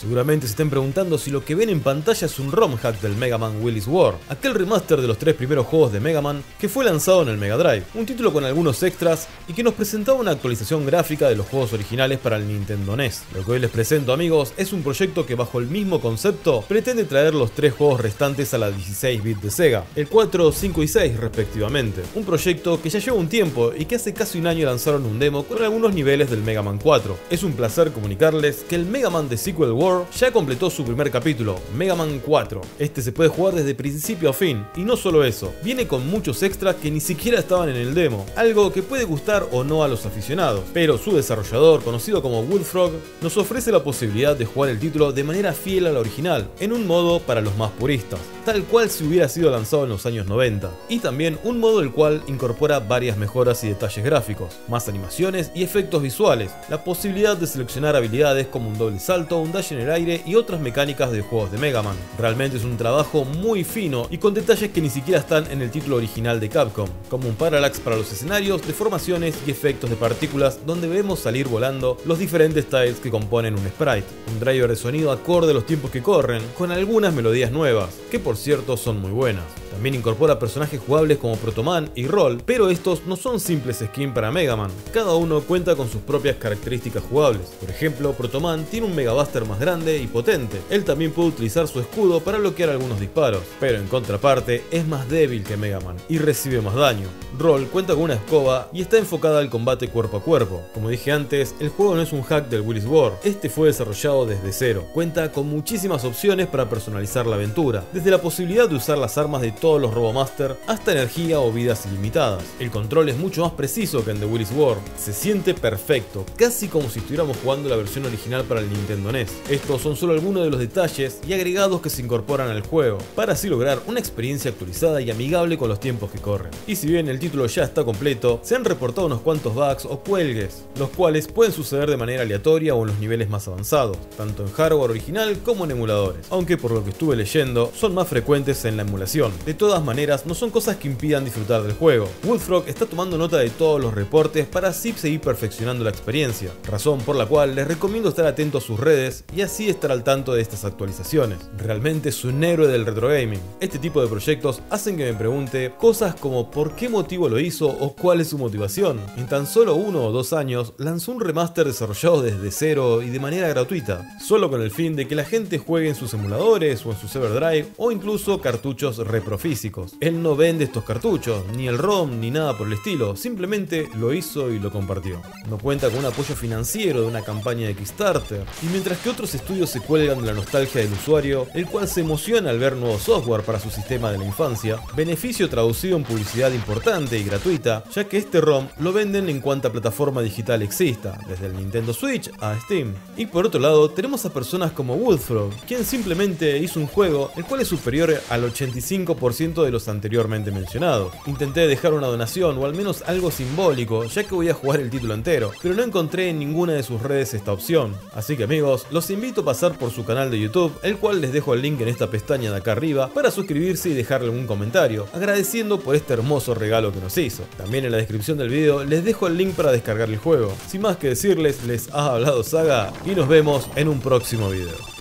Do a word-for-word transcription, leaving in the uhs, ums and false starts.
Seguramente se estén preguntando si lo que ven en pantalla es un ROM hack del Mega Man Willy's War, aquel remaster de los tres primeros juegos de Mega Man que fue lanzado en el Mega Drive, un título con algunos extras y que nos presentaba una actualización gráfica de los juegos originales para el Nintendo N E S. Lo que hoy les presento, amigos, es un proyecto que bajo el mismo concepto pretende traer los tres juegos restantes a la dieciséis bit de Sega, el cuatro, cinco y seis respectivamente. Un proyecto que ya lleva un tiempo y que hace casi un año lanzaron un demo con algunos niveles del Mega Man cuatro. Es un placer comunicarles que el Mega Man The Sequel War ya completó su primer capítulo, Mega Man cuatro. Este se puede jugar desde principio a fin, y no solo eso, viene con muchos extras que ni siquiera estaban en el demo, algo que puede gustar o no a los aficionados, pero su desarrollador, conocido como Bullfrog, nos ofrece la posibilidad de jugar el título de manera fiel a la original, en un modo para los más puristas, tal cual si hubiera sido lanzado en los años noventa, y también un modo el cual incorpora varias mejoras y detalles gráficos, más animaciones y efectos visuales, la posibilidad de seleccionar habilidades como un doble salto, un dash en el aire y otras mecánicas de juegos de Mega Man. Realmente es un trabajo muy fino y con detalles que ni siquiera están en el título original de Capcom, como un parallax para los escenarios, deformaciones y efectos de partículas donde vemos salir volando los diferentes tiles que componen un sprite, un driver de sonido acorde a los tiempos que corren, con algunas melodías nuevas, que por cierto son muy buenas. También incorpora personajes jugables como Protoman y Roll, pero estos no son simples skins para Mega Man, cada uno cuenta con sus propias características jugables. Por ejemplo, Protoman tiene un Mega Buster más grande y potente, él también puede utilizar su escudo para bloquear algunos disparos, pero en contraparte es más débil que Mega Man y recibe más daño. Roll cuenta con una escoba y está enfocada al combate cuerpo a cuerpo. Como dije antes, el juego no es un hack del Willy's War, este fue desarrollado desde cero, cuenta con muchísimas opciones para personalizar la aventura, desde la posibilidad de usar las armas de todos los Robomaster hasta energía o vidas ilimitadas. El control es mucho más preciso que en The Willy's War, se siente perfecto, casi como si estuviéramos jugando la versión original para el Nintendo N E S. Estos son solo algunos de los detalles y agregados que se incorporan al juego, para así lograr una experiencia actualizada y amigable con los tiempos que corren. Y si bien el título ya está completo, se han reportado unos cuantos bugs o cuelgues, los cuales pueden suceder de manera aleatoria o en los niveles más avanzados, tanto en hardware original como en emuladores, aunque por lo que estuve leyendo, son más frecuentes en la emulación. De todas maneras, no son cosas que impidan disfrutar del juego. Bullfrog está tomando nota de todos los reportes para así seguir perfeccionando la experiencia, razón por la cual les recomiendo estar atentos a sus redes y así estar al tanto de estas actualizaciones. Realmente es un héroe del retro gaming. Este tipo de proyectos hacen que me pregunte cosas como por qué motivo lo hizo o cuál es su motivación. En tan solo uno o dos años lanzó un remaster desarrollado desde cero y de manera gratuita, solo con el fin de que la gente juegue en sus emuladores o en su Everdrive o incluso cartuchos reprofísicos. Él no vende estos cartuchos, ni el ROM ni nada por el estilo, simplemente lo hizo y lo compartió. No cuenta con un apoyo financiero de una campaña de Kickstarter, y mientras que otros estudios se cuelgan de la nostalgia del usuario, el cual se emociona al ver nuevo software para su sistema de la infancia, beneficio traducido en publicidad importante y gratuita, ya que este ROM lo venden en cuanta plataforma digital exista, desde el Nintendo Switch a Steam. Y por otro lado, tenemos a personas como Bullfrog, quien simplemente hizo un juego el cual es superior al ochenta y cinco por ciento de los anteriormente mencionados. Intenté dejar una donación o al menos algo simbólico, ya que voy a jugar el título entero, pero no encontré en ninguna de sus redes esta opción. Así que amigos, los invito a pasar por su canal de YouTube, el cual les dejo el link en esta pestaña de acá arriba, para suscribirse y dejarle algún comentario, agradeciendo por este hermoso regalo que nos hizo. También en la descripción del video les dejo el link para descargar el juego. Sin más que decirles, les ha hablado Saga y nos vemos en un próximo video.